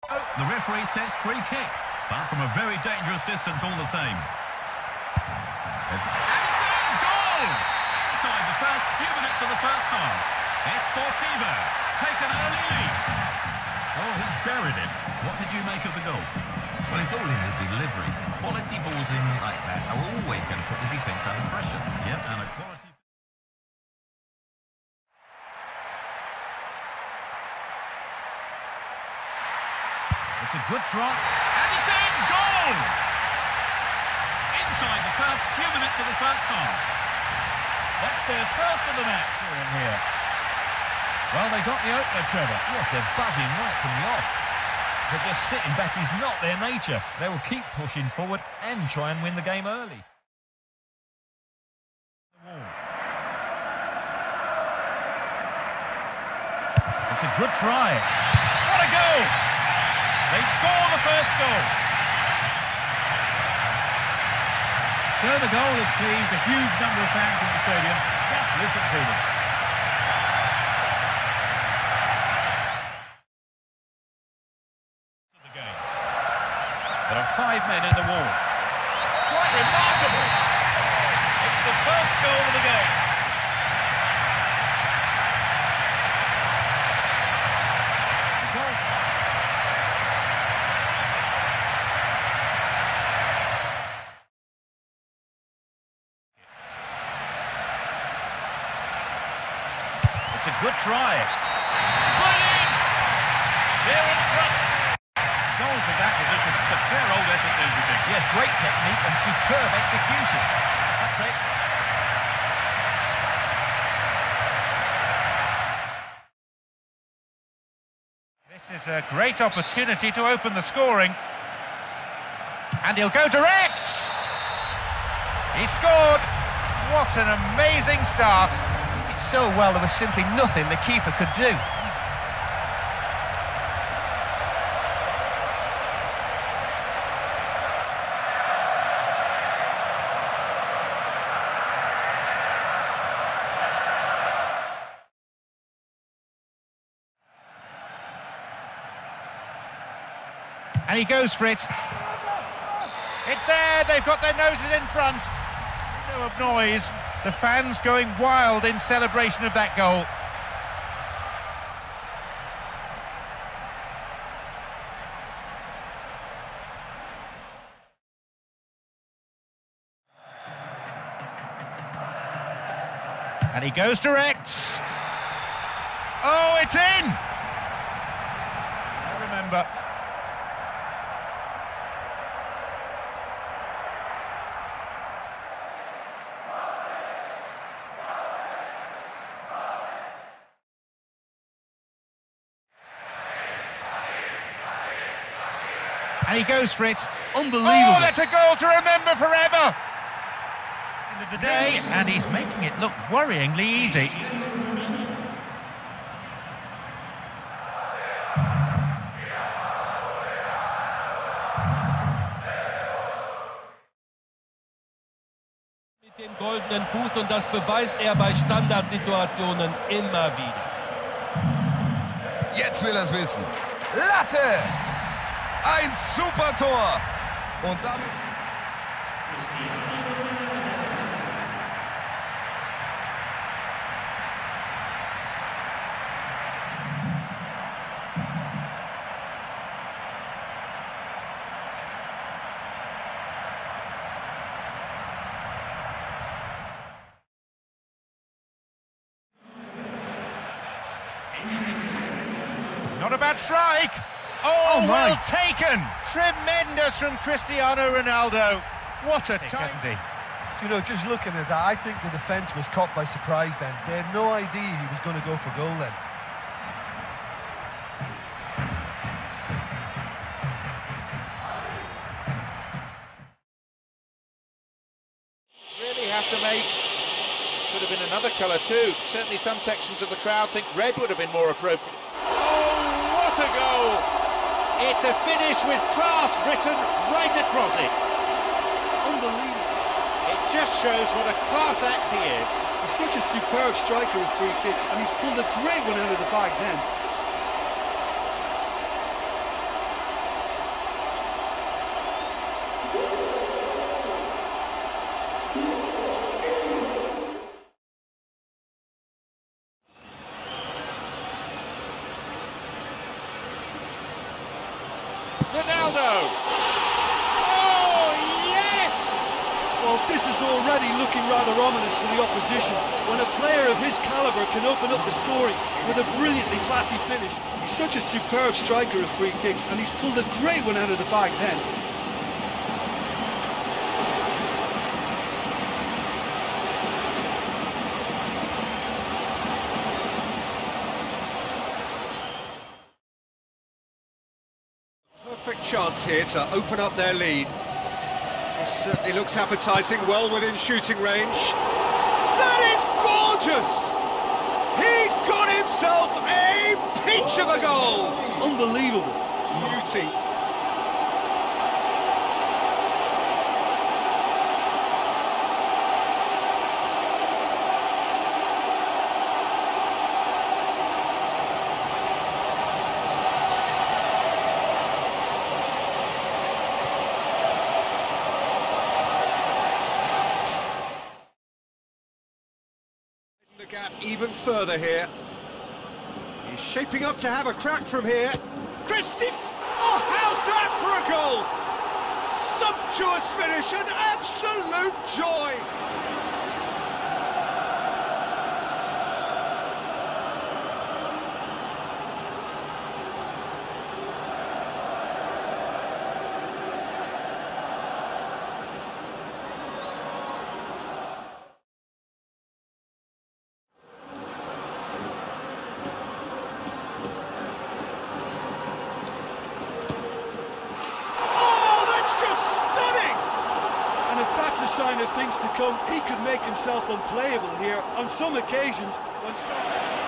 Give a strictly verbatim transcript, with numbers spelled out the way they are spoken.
The referee says free kick, but from a very dangerous distance all the same. And it's in! Goal! Inside the first few minutes of the first half. Esportivo take an early lead. Oh, he's buried it. What did you make of the goal? Well, it's all in the delivery. Quality balls in like that are always going to put the defence under pressure. Yep, and a quality... It's a good try. And it's in! Goal! Inside the first few minutes of the first half. That's their first of the match in here. Well, they got the opener, Trevor. Yes, they're buzzing right from the off. But just sitting back is not their nature. They will keep pushing forward and try and win the game early. It's a good try. What a goal! They score the first goal. So the goal has pleased a huge number of fans in the stadium. Just listen to them. The game. There are five men in the wall. Quite remarkable. It's the first goal of the game. The goal. It's a good try. Put in! They're in front. Goal from that position. It's a fair old effort, don't you think? Yes, great technique and superb execution. That's it. This is a great opportunity to open the scoring. And he'll go direct! He scored! What an amazing start! So well, there was simply nothing the keeper could do. And he goes for it. It's there, they've got their noses in front. No of noise. The fans going wild in celebration of that goal. And he goes direct. Oh, it's in! I remember. And he goes for it. Unbelievable. Oh, that's a goal to remember forever. End of the day, and he's making it look worryingly easy. Mit dem goldenen Fuß, und das beweist er bei Standardsituationen immer wieder. Jetzt will er es wissen. Latte! Ein super Tor! Und damit... Not a bad strike. Oh, oh well taken! Tremendous from Cristiano Ronaldo. What a time, hasn't he? You know, just looking at that, I think the defence was caught by surprise then. They had no idea he was going to go for goal then. Really have to make. Could have been another colour too. Certainly some sections of the crowd think red would have been more appropriate. Oh, what a goal! It's a finish with class written right across it. Unbelievable. It just shows what a class act he is. He's such a superb striker with free kicks, and he's pulled a great one out of the bag then. rather ominous for the opposition when a player of his calibre can open up the scoring with a brilliantly classy finish. He's such a superb striker of free kicks, and he's pulled a great one out of the bag then. Perfect chance here to open up their lead. It certainly looks appetising, well within shooting range. That is gorgeous! He's got himself a peach of a goal! Unbelievable. Beauty. The gap even further here. He's shaping up to have a crack from here. Christie! Oh, how's that for a goal? Sumptuous finish, an absolute joy! A sign of things to come. He could make himself unplayable here on some occasions when starting.